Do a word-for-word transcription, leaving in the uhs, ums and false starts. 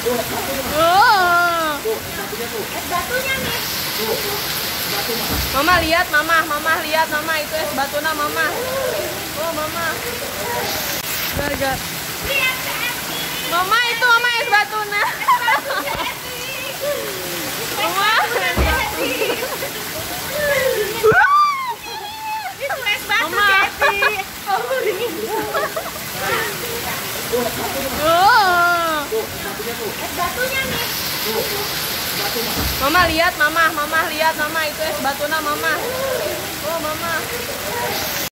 Oh. Es batunya nih. Mama lihat, mama, mama lihat, mama itu es batuna mama. Oh mama. Gar-gar. Mama itu mama es batuna. Mama. Itu es batu Mama. Jessy. Oh. Es batunya nih. Mama lihat, mama, mama lihat, mama itu es batuna mama. Oh mama.